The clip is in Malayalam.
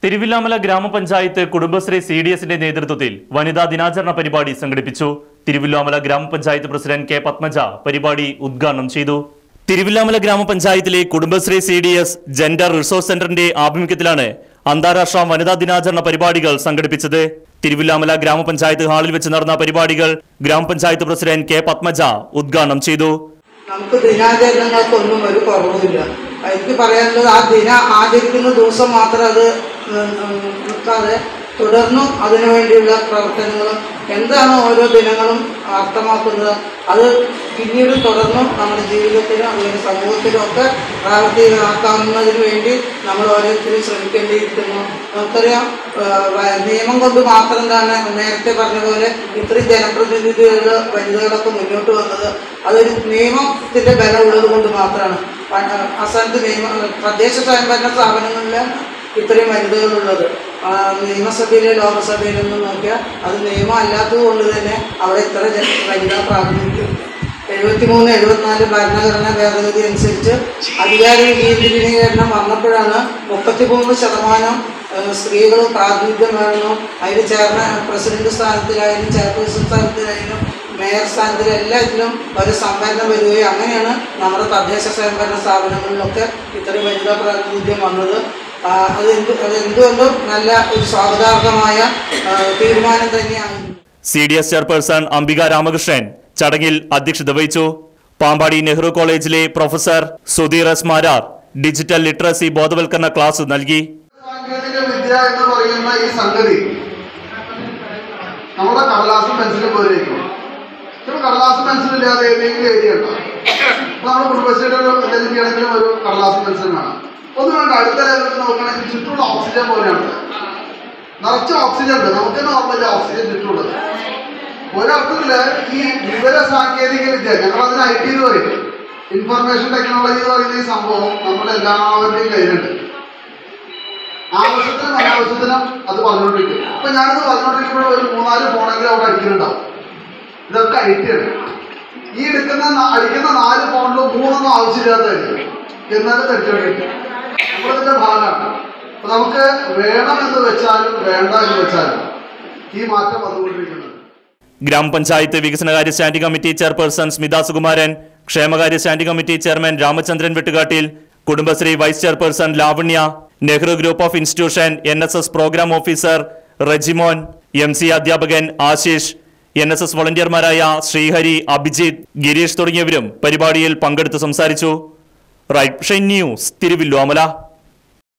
തിരുവില്ലാമല ഗ്രാമപഞ്ചായത്ത് കുടുംബശ്രീ CDSന്റെ നേതൃത്വത്തിൽ വനിതാ ദിനാചരണ പരിപാടി സംഘടിപ്പിച്ചു. തിരുവില്ലാമല ഗ്രാമപഞ്ചായത്ത് പ്രസിഡന്റ് കെ പത്മജ പരിപാടി ഉദ്ഘാടനം ചെയ്തു. തിരുവില്ലാമല ഗ്രാമപഞ്ചായത്തിലെ കുടുംബശ്രീ CDS ജെൻഡർ റിസോഴ്സ് സെന്ററിന്റെ ആഭിമുഖ്യത്തിലാണ് അന്താരാഷ്ട്ര വനിതാ ദിനാചരണ പരിപാടികൾ സംഘടിപ്പിച്ചത്. തിരുവില്ലാമല ഗ്രാമപഞ്ചായത്ത് ഹാളിൽ വെച്ച് നടന്ന പരിപാടികൾ ഗ്രാമപഞ്ചായത്ത് പ്രസിഡന്റ് കെ പത്മജ ഉദ്ഘാടനം ചെയ്തു. നമുക്ക് ദിനാചരണങ്ങൾക്കൊന്നും ഒരു കുറവുമില്ല. എനിക്ക് പറയാനുള്ളത് ആ ആചരിക്കുന്ന ദിവസം മാത്രം അത് നിൽക്കാതെ തുടർന്നും അതിനുവേണ്ടിയുള്ള പ്രവർത്തനങ്ങളും എന്താണോ ഓരോ ദിനങ്ങളും അർത്ഥമാക്കുന്നത് അത് പിന്നീട് തുടർന്നും നമ്മുടെ ജീവിതത്തിലും അതുപോലെ സമൂഹത്തിലും ഒക്കെ പ്രാവർത്തികമാക്കാവുന്നതിന് വേണ്ടി നമ്മൾ ഓരോരുത്തരും ശ്രമിക്കേണ്ടിയിരിക്കുന്നു. നമുക്കറിയാം, നിയമം കൊണ്ട് മാത്രം തന്നെ നേരത്തെ പറഞ്ഞ പോലെ ഇത്രയും ജനപ്രതിനിധികൾ വനിതകളൊക്കെ മുന്നോട്ട് വന്നത് അതൊരു നിയമത്തിൻ്റെ ബലമുള്ളത് കൊണ്ട് മാത്രമാണ്. അസംഖ്യ തദ്ദേശ സ്വയംഭരണ സ്ഥാപനങ്ങളിൽ ഇത്രയും വനിതകളുള്ളത്. നിയമസഭയിലെ ലോകസഭയിലൊന്നും നോക്കിയാൽ അത് നിയമം അല്ലാത്തത് കൊണ്ട് തന്നെ അവിടെ ഇത്ര വനിതാ പ്രാതിനിധ്യം 73-74 ഭരണഘടനാ ഭേദഗതി അനുസരിച്ച് അധികാര വികേന്ദ്രീകരണം വന്നപ്പോഴാണ് 33% സ്ത്രീകളും പ്രാതിനിധ്യം വേണമെന്നും അതിൽ ചേർന്ന പ്രസിഡന്റ് സ്ഥാനത്തിലായാലും ചെയർപേഴ്സൺ സ്ഥാനത്തിലായാലും മേയർ സ്ഥാനത്തിലും എല്ലാത്തിലും ഒരു സംവരണം വരികയും അങ്ങനെയാണ് നമ്മുടെ തദ്ദേശ സ്വയംഭരണ സ്ഥാപനങ്ങളിലൊക്കെ ഇത്രയും വനിതാ പ്രാതിനിധ്യം വന്നത്. അതെന്തുകൊണ്ടും നല്ല ഒരു സ്വാഗതാർഹമായ തീരുമാനം തന്നെയാണ്. CDS ചെയർപേഴ്സൺ അംബിക രാമകൃഷ്ണൻ ചടങ്ങിൽ അധ്യക്ഷത വഹിച്ചു. പാമ്പാടി നെഹ്റു കോളേജിലെ professor Sudheer S Marar digital literacy ബോധവൽക്കരണ ക്ലാസ് നൽകി. സാങ്കേതിക വിദ്യ എന്ന് പറയുന്ന ഈ സംഗതി നമ്മുടെ കടലാസും പെൻസിലും പോലെയിരിക്കും. കടലാസും പെൻസിലില്ലാതെ ഏതെങ്കിലും ഏരിയ ഉണ്ടോ? നമ്മുടെ കുടുംബശ്രീയുടെ എന്തെങ്കിലും ഒരു കടലാസും പെൻസിലും വേണം. ഒന്നും വേണ്ട, അടുത്ത ലെവലിൽ നോക്കണമെങ്കിൽ ചുറ്റുമുള്ള ഓക്സിജൻ പോലെയാണ്. നിറച്ച് ഓക്സിജൻ ഉണ്ട്, നമുക്ക് നോർമലി ഓക്സിജൻ ചുറ്റുമുള്ളത്. ഒരർത്ഥത്തില് ഈ വിവര സാങ്കേതിക വിദ്യ, ഞങ്ങളതിന് IT എന്ന് പറയും, ഇൻഫർമേഷൻ ടെക്നോളജി എന്ന് പറയുന്ന ഈ സംഭവം നമ്മളെല്ലാവരുടെയും കയ്യിലുണ്ട്. ആവശ്യത്തിനും അനാവശ്യത്തിനും അത് പറഞ്ഞുകൊണ്ടിരിക്കും. അപ്പൊ ഞാനിത് പറഞ്ഞുകൊണ്ടിരിക്കുമ്പോൾ ഒരു 3-4 ഫോണെങ്കിലും അവിടെ അടിക്കുന്നുണ്ടാവും. ഇതൊക്കെ IT ആണ്. ഈ അടിക്കുന്ന 4 ഫോണിലും 3 ആവശ്യമില്ലാത്തതായിരിക്കും, എന്നാലും തെറ്റുകൊണ്ടിരിക്കും. നമ്മളിതിന്റെ ഭാഗമാണ്. അപ്പൊ നമുക്ക് വേണമെന്ന് വെച്ചാലും വേണ്ട എന്ന് വെച്ചാലും ഈ മാറ്റം വന്നുകൊണ്ടിരിക്കുന്നത്. ഗ്രാമപഞ്ചായത്ത് വികസനകാര്യ standing committee chairperson Smitha Sukumaran, ക്ഷേമകാര്യ standing committee chairman Ramachandran Vettukattil, Kudumbashree vice chairperson Lavanya, Nehru group of institution NSS programme officer Regimon, MC അധ്യാപകൻ ആശിഷ്, NSS വോളണ്ടിയർമാരായ ശ്രീഹരി, അഭിജിത്ത്, ഗിരീഷ് തുടങ്ങിയവരും പരിപാടിയിൽ പങ്കെടുത്ത് സംസാരിച്ചു. Right news, Thiruvilwamala.